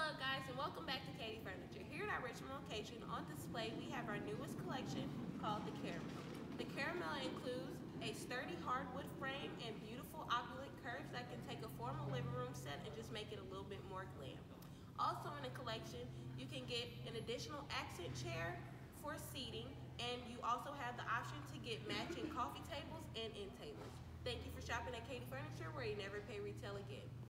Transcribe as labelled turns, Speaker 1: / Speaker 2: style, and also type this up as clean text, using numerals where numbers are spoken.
Speaker 1: Hello guys, and welcome back to Katie Furniture. Here at our Richmond location, on display we have our newest collection called the Caramel. The Caramel includes a sturdy hardwood frame and beautiful opulent curves that can take a formal living room set and just make it a little bit more glam. Also in the collection, you can get an additional accent chair for seating, and you also have the option to get matching coffee tables and end tables. Thank you for shopping at Katie Furniture, where you never pay retail again.